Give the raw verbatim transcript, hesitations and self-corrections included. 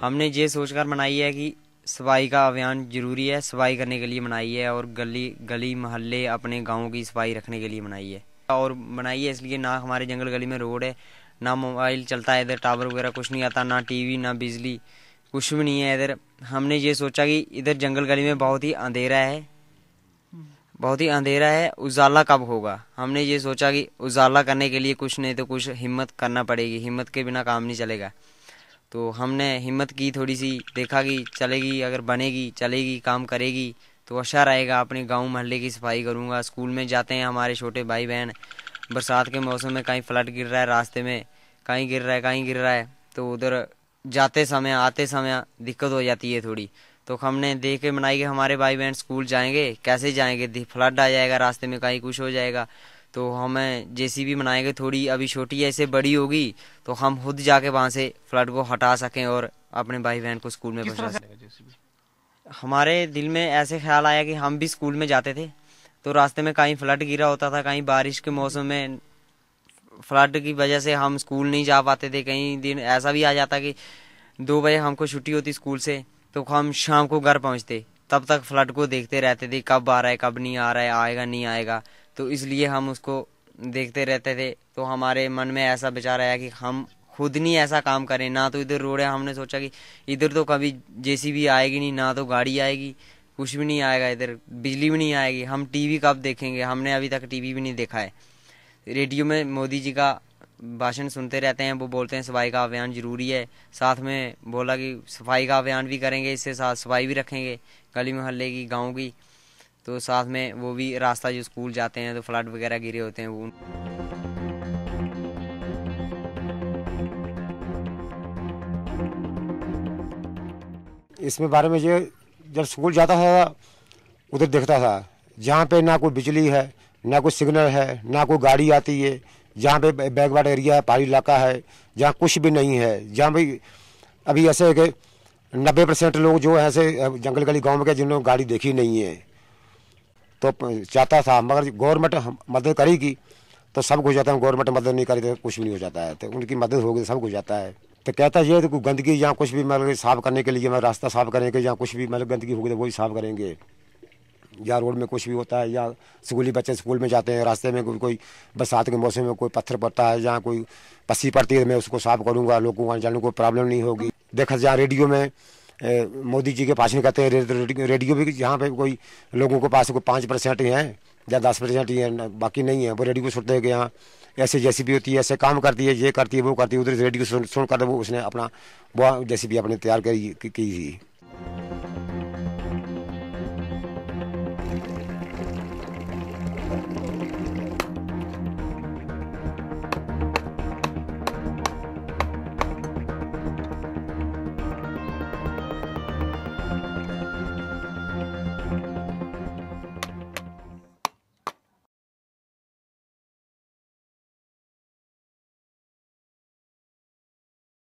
हमने ये सोचकर बनाई है कि सफाई का अभियान जरूरी है, सफाई करने के लिए बनाई है और गली गली मोहल्ले अपने गाँव की सफाई रखने के लिए बनाई है। और बनाई है इसलिए ना हमारे जंगल गली में रोड है, ना मोबाइल चलता है इधर, टावर वगैरह कुछ नहीं आता, ना टीवी ना बिजली, कुछ भी नहीं है इधर। हमने ये सोचा कि इधर जंगल गली में बहुत ही अंधेरा है, बहुत ही अंधेरा है, उजाला कब होगा। हमने ये सोचा कि उजाला करने के लिए कुछ नहीं तो कुछ हिम्मत करना पड़ेगी, हिम्मत के बिना काम नहीं चलेगा। तो हमने हिम्मत की थोड़ी सी, देखा कि चलेगी, अगर बनेगी चलेगी काम करेगी तो अच्छा रहेगा। अपने गांव मोहल्ले की सफाई करूंगा। स्कूल में जाते हैं हमारे छोटे भाई बहन, बरसात के मौसम में कहीं फ्लड गिर रहा है रास्ते में, कहीं गिर रहा है कहीं गिर रहा है, तो उधर जाते समय आते समय दिक्कत हो जाती है थोड़ी। तो हमने देख के बनाई कि हमारे भाई बहन स्कूल जाएंगे, कैसे जाएंगे, फ्लड आ जाएगा रास्ते में, कहीं कुछ हो जाएगा। तो हमें जेसीबी बनाएंगे, थोड़ी अभी छोटी है, इससे बड़ी होगी तो हम खुद जाके वहाँ से फ्लड को हटा सकें और अपने भाई बहन को स्कूल में पहुँचा सकें। हमारे दिल में ऐसे ख्याल आया कि हम भी स्कूल में जाते थे तो रास्ते में कहीं फ्लड गिरा होता था, कहीं बारिश के मौसम में फ्लड की वजह से हम स्कूल नहीं जा पाते थे। कई दिन ऐसा भी आ जाता कि दो बजे हमको छुट्टी होती स्कूल से तो हम शाम को घर पहुंचते, तब तक फ्लड को देखते रहते थे, कब आ रहा है कब नहीं आ रहा है, आएगा नहीं आएगा। तो इसलिए हम उसको देखते रहते थे। तो हमारे मन में ऐसा विचार आया कि हम खुद नहीं ऐसा काम करें। ना तो इधर रोड है, हमने सोचा कि इधर तो कभी जेसीबी आएगी नहीं, ना तो गाड़ी आएगी, कुछ भी नहीं आएगा, इधर बिजली भी नहीं आएगी, हम टीवी कब देखेंगे। हमने अभी तक टीवी भी नहीं देखा है। रेडियो में मोदी जी का भाषण सुनते रहते हैं, वो बोलते हैं सफाई का अभियान जरूरी है। साथ में बोला कि सफाई का अभियान भी करेंगे, इससे साथ सफाई भी रखेंगे गली मोहल्ले की, गांव की। तो साथ में वो भी रास्ता जो स्कूल जाते हैं तो फ्लड वगैरह गिरे होते हैं वो। इसमें बारे में ये जब स्कूल जाता था उधर देखता था जहाँ पे ना कोई बिजली है, ना कोई सिग्नल है, ना कोई गाड़ी आती है, जहाँ पे बैकवर्ड एरिया है, पहाड़ी इलाका है, जहाँ कुछ भी नहीं है, जहाँ भी अभी ऐसे है कि नब्बे परसेंट लोग जो है ऐसे जंगल गली गांव में के जिन्होंने गाड़ी देखी नहीं है। तो चाहता था मगर गवर्नमेंट मदद करेगी तो सब कुछ हो जाता है, गवर्नमेंट मदद नहीं करी तो कुछ भी नहीं हो जाता है। तो उनकी मदद होगी तो सब कुछ हो जाता है। तो कहता ये तो गंदगी जहाँ कुछ भी मतलब साफ करने के लिए, मैं रास्ता साफ करेंगे, जहाँ कुछ भी मतलब गंदगी होगी तो वही साफ करेंगे। या रोड में कुछ भी होता है, या स्कूली बच्चे स्कूल में जाते हैं, रास्ते में कोई कोई बरसात के मौसम में कोई पत्थर पड़ता है, जहाँ कोई पस्सी पड़ती है, मैं उसको साफ करूँगा, लोगों को आने जाने को प्रॉब्लम नहीं होगी। देखा जहाँ रेडियो में ए, मोदी जी के भाषण कहते हैं, रेडियो, रेडियो भी जहाँ पे कोई लोगों के पास कोई पाँच परसेंट ही हैं या दस परसेंट ही है, बाकी नहीं है, वो रेडियो सुनते हैं कि यहाँ ऐसे जैसी भी होती है, ऐसे काम करती है, ये करती है वो करती है। उधर रेडियो सुन सुन कर वो उसने अपना वो जैसी भी अपने तैयार करी की थी।